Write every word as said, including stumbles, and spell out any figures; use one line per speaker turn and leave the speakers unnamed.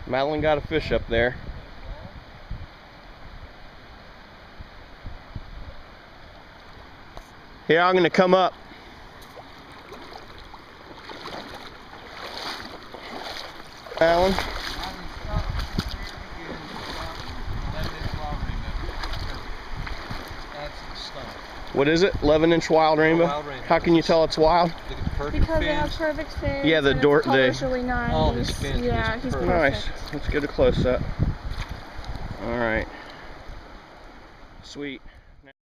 Madeline got a fish up there. Here, I'm gonna come up. Madeline. What is it? eleven inch wild rainbow?
Wild rainbow.
How can you tell it's wild?
Because fins. It has perfect fins.
Yeah, the door. The
really nice.
Oh, his fins.
Yeah, he's perfect.
Nice. Let's get a close up. All right. Sweet.